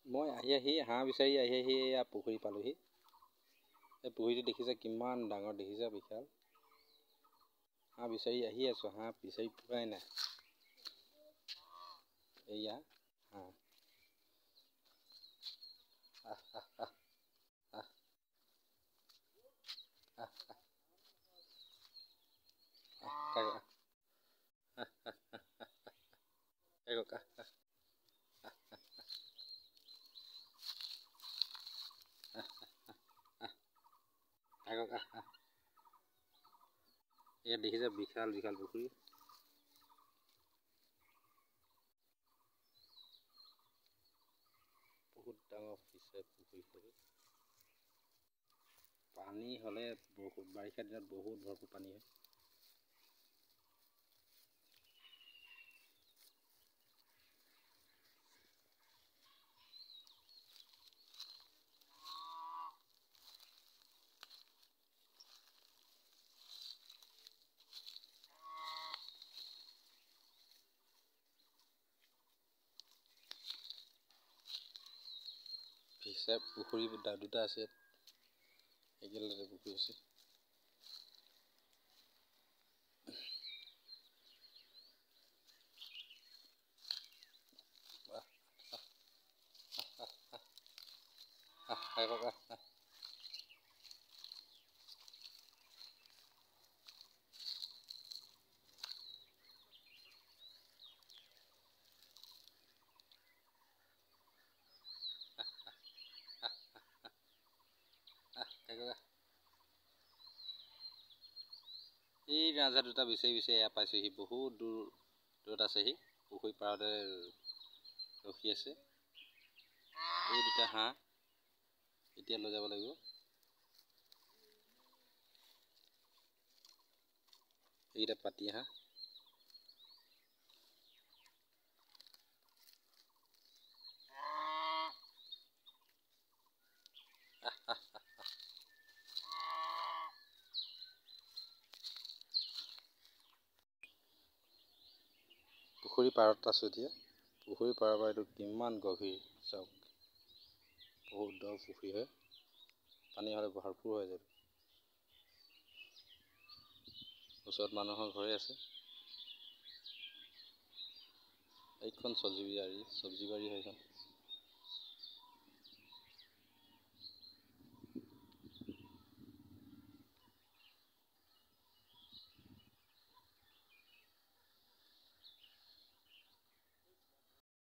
মই আহি হাঁহ বিচাৰি আহি এয়া পুখুৰী পালোহি। এই পুখুৰীটো দেখিছে কিমান ডাঙৰ, দেখিছে বিশাল। হাঁহ বিচাৰি আহি আছোঁ, হাঁহ বিচাৰি পোৱাই নাই। এয়া হাঁহ। ইয়াত দেখিছে বিশাল বিশাল পুখুৰী। বহুত ডাঙৰ পুখুৰী। পানী হ'লে বহুত, বাৰিষা দিনত বহুত ভৰপূৰ পানী হয়। দেখিছে পুখুৰী দুটা আছে, একেলগে পুখুৰী আছে। এই ৰাজহাঁহ দুটা বিচাৰি এয়া পাইছেহি। বহুত দূৰত আছেহি, পুখুৰী পাৰতে ৰখি আছে। এই দুটা হাঁহ এতিয়া লৈ যাব লাগিব। এইকেইটা পাতি হাঁহ। পুখুৰী পাৰত আছোঁ এতিয়া। পুখুৰী পাৰৰ পৰা এইটো কিমান গভীৰ চাওক, বহুত দ পুখুৰী হয়, পানী হ'লে ভৰপূৰ হৈ যায়। ওচৰত মানুহৰ ঘৰে আছে। এইখন চব্জি বাৰী হয় এইখন।